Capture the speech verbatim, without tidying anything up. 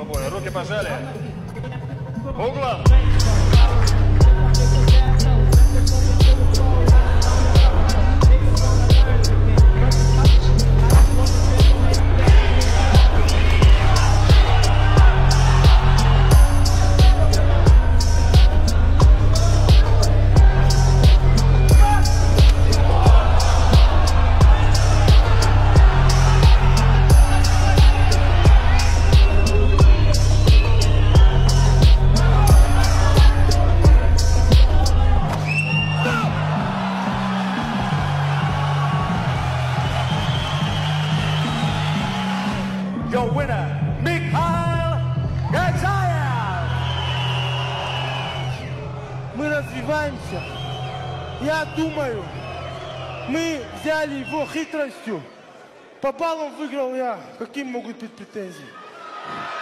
боя. Руки пожали. Углом. Your winner, Mikhail Gatsayev. Мы развиваемся. Я думаю, мы взяли его хитростью. По баллам выиграл я. Какие могут быть претензии?